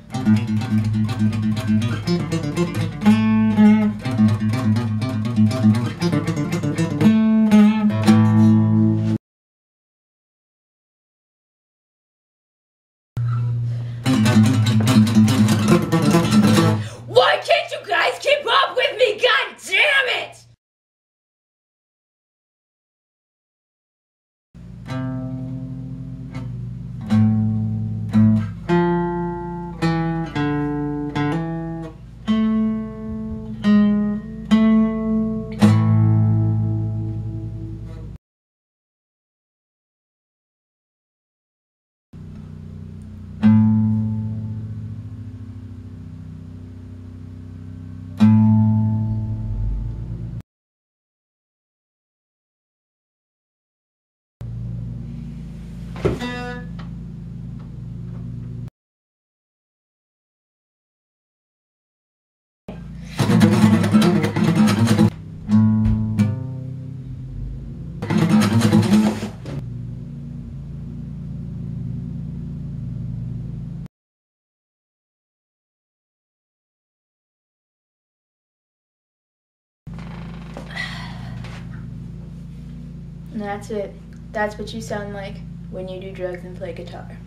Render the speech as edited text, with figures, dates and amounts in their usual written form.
Why can't you guys keep up with me? God damn it! And that's it. That's what you sound like when you do drugs and play guitar.